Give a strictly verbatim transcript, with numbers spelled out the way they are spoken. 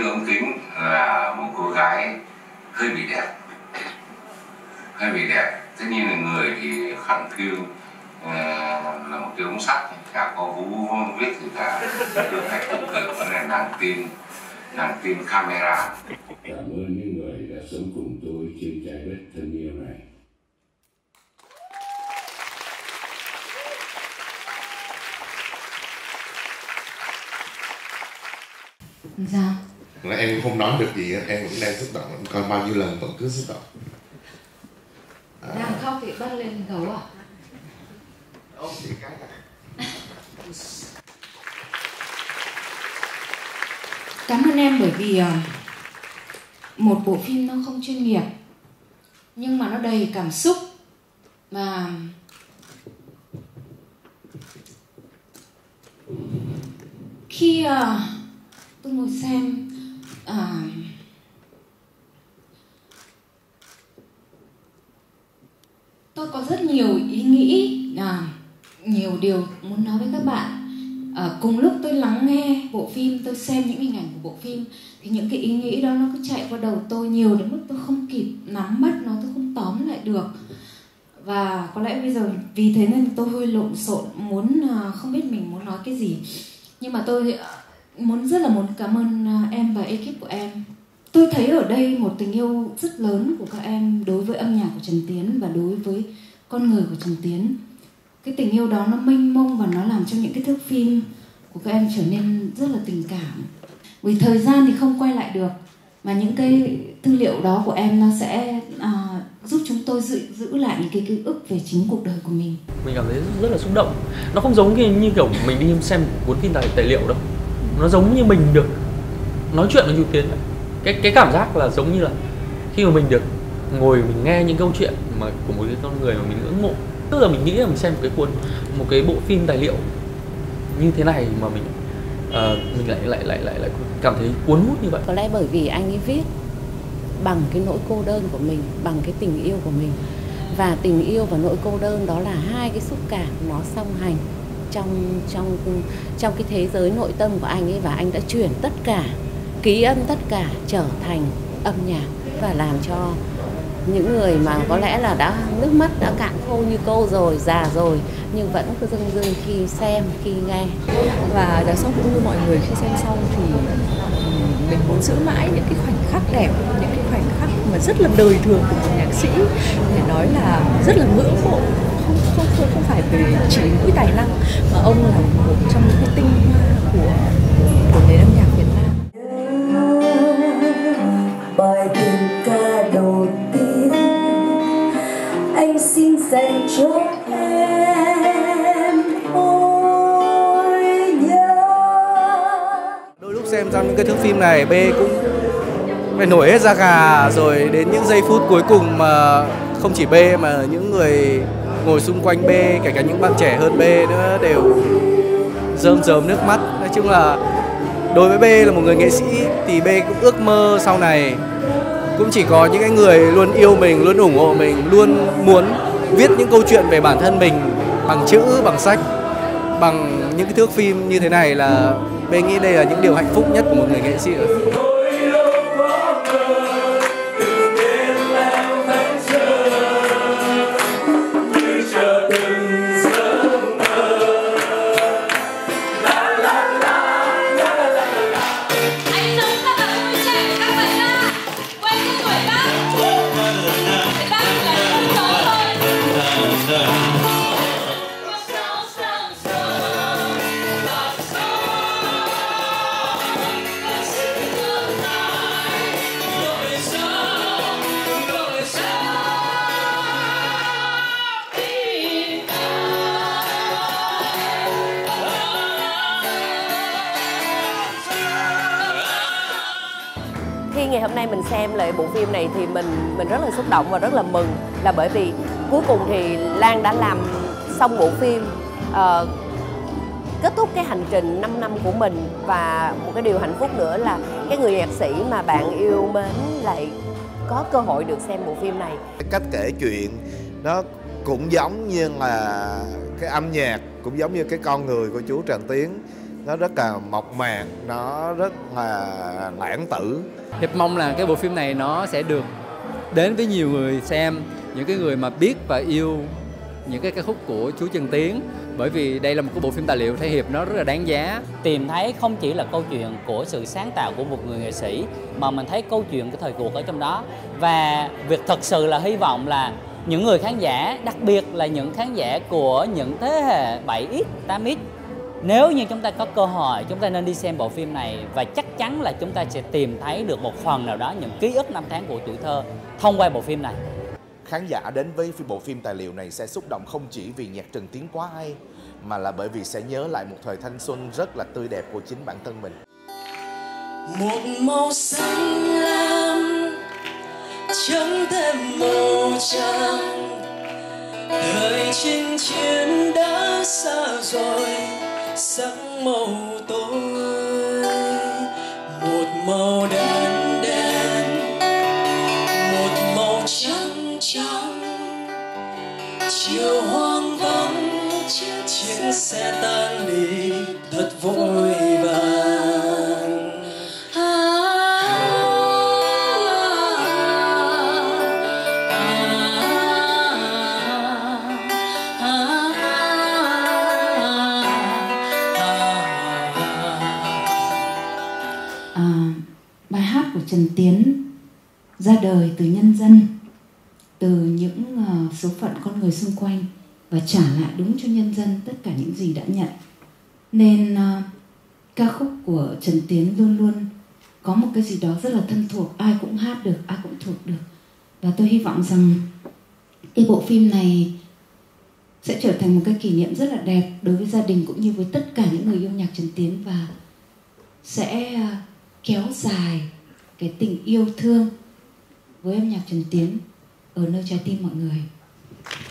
ống kính là một cô gái hơi bị đẹp, hơi bị đẹp. Tất nhiên là người thì khẳng khiu uh, là một cái ống sắt, chả có vú viết gì cả, được phải cực cực là nàng tin, nàng tin camera. Cảm ơn những người đã sống cùng tôi trên trái đất thân yêu này. Sao? Là em không nói được gì, em cũng đang xúc động, coi bao nhiêu lần vẫn cứ xúc động. À... Đang khóc thì bắt lên gấu à? Ôm chị cái này. Cảm ơn em bởi vì một bộ phim nó không chuyên nghiệp nhưng mà nó đầy cảm xúc. Và khi uh, tôi ngồi xem uh, tôi có rất nhiều ý nghĩ, uh, nhiều điều muốn nói với các bạn. Uh, cùng lúc tôi lắng nghe bộ phim, tôi xem những hình ảnh của bộ phim thì những cái ý nghĩ đó nó cứ chạy qua đầu tôi nhiều đến mức tôi không kịp nắm bắt nó, tôi không tóm lại được. Và có lẽ bây giờ vì thế nên tôi hơi lộn xộn, muốn uh, không biết mình muốn nói cái gì. Nhưng mà tôi uh, muốn rất là muốn cảm ơn uh, em và ekip của em. Tôi thấy ở đây một tình yêu rất lớn của các em đối với âm nhạc của Trần Tiến và đối với con người của Trần Tiến. Cái tình yêu đó nó mênh mông và nó làm cho những cái thước phim của các em trở nên rất là tình cảm. Vì thời gian thì không quay lại được, mà những cái tư liệu đó của em nó sẽ uh, giúp chúng tôi giữ, giữ lại những cái ký ức về chính cuộc đời của mình. Mình cảm thấy rất là xúc động. Nó không giống như, như kiểu mình đi xem cuốn phim tài, tài liệu đâu. Nó giống như mình được nói chuyện với Chu Tiến. Cái, cái cảm giác là giống như là khi mà mình được ngồi mình nghe những câu chuyện mà của một cái con người mà mình ngưỡng mộ. Tức là mình nghĩ là mình xem một cái cuốn một cái bộ phim tài liệu như thế này mà mình uh, mình lại lại lại lại lại cảm thấy cuốn hút như vậy. Có lẽ bởi vì anh ấy viết bằng cái nỗi cô đơn của mình, bằng cái tình yêu của mình, và tình yêu và nỗi cô đơn đó là hai cái xúc cảm nó song hành trong trong trong cái thế giới nội tâm của anh ấy, và anh đã chuyển tất cả ký ức tất cả trở thành âm nhạc và làm cho những người mà có lẽ là đã nước mắt đã cạn khô như cô rồi, già rồi nhưng vẫn cứ rưng rưng khi xem, khi nghe. Và đằng sau cũng như mọi người khi xem xong thì mình muốn giữ mãi những cái khoảnh khắc đẹp, những cái khoảnh khắc mà rất là đời thường của một nhạc sĩ, để nói là rất là ngưỡng mộ, không không không, không phải về chỉ mỗi tài năng mà ông là một trong những cái tinh hoa của của nền âm nhạc Việt Nam. Bài tình ca đầu tiên anh xin dành cho em, ôi nhớ. Đôi lúc xem trong những cái thước phim này, B cũng phải nổi hết da gà, rồi đến những giây phút cuối cùng mà không chỉ B mà những người ngồi xung quanh B, kể cả những bạn trẻ hơn B nữa đều rơm rớm nước mắt. Nói chung là đối với B là một người nghệ sĩ thì B cũng ước mơ sau này cũng chỉ có những cái người luôn yêu mình, luôn ủng hộ mình, luôn muốn viết những câu chuyện về bản thân mình bằng chữ, bằng sách, bằng những cái thước phim như thế này, là B nghĩ đây là những điều hạnh phúc nhất của một người nghệ sĩ. Khi ngày hôm nay mình xem lại bộ phim này thì mình mình rất là xúc động và rất là mừng, là bởi vì cuối cùng thì Lan đã làm xong bộ phim, uh, kết thúc cái hành trình năm năm của mình. Và một cái điều hạnh phúc nữa là cái người nhạc sĩ mà bạn yêu mến lại có cơ hội được xem bộ phim này. Cách kể chuyện nó cũng giống như là cái âm nhạc, cũng giống như cái con người của chú Trần Tiến. nó rất là mộc mạc, nó rất là lãng tử. Hiệp mong là cái bộ phim này nó sẽ được đến với nhiều người xem, những cái người mà biết và yêu những cái ca khúc của chú Trần Tiến. Bởi vì đây là một cái bộ phim tài liệu thể Hiệp nó rất là đáng giá. Tìm thấy không chỉ là câu chuyện của sự sáng tạo của một người nghệ sĩ, mà mình thấy câu chuyện cái thời cuộc ở trong đó. Và việc thật sự là hy vọng là những người khán giả, đặc biệt là những khán giả của những thế hệ bảy x, tám x, nếu như chúng ta có cơ hội, chúng ta nên đi xem bộ phim này. Và chắc chắn là chúng ta sẽ tìm thấy được một phần nào đó những ký ức năm tháng của tuổi thơ thông qua bộ phim này. Khán giả đến với bộ phim tài liệu này sẽ xúc động không chỉ vì nhạc Trần Tiến quá hay, mà là bởi vì sẽ nhớ lại một thời thanh xuân rất là tươi đẹp của chính bản thân mình. Một màu xanh lam chấm thêm màu trắng, thời chinh chiến đã xa rồi sắc màu tối. Một màu đen đen, một màu trắng trắng, chiều hoang vắng chiếc xe tan đi thật vội vàng. Bài hát của Trần Tiến ra đời từ nhân dân, từ những uh, số phận con người xung quanh, và trả lại đúng cho nhân dân tất cả những gì đã nhận. Nên uh, ca khúc của Trần Tiến luôn luôn có một cái gì đó rất là thân thuộc, ai cũng hát được, ai cũng thuộc được. Và tôi hy vọng rằng cái bộ phim này sẽ trở thành một cái kỷ niệm rất là đẹp đối với gia đình cũng như với tất cả những người yêu nhạc Trần Tiến, và sẽ uh, kéo dài cái tình yêu thương với âm nhạc Trần Tiến ở nơi trái tim mọi người.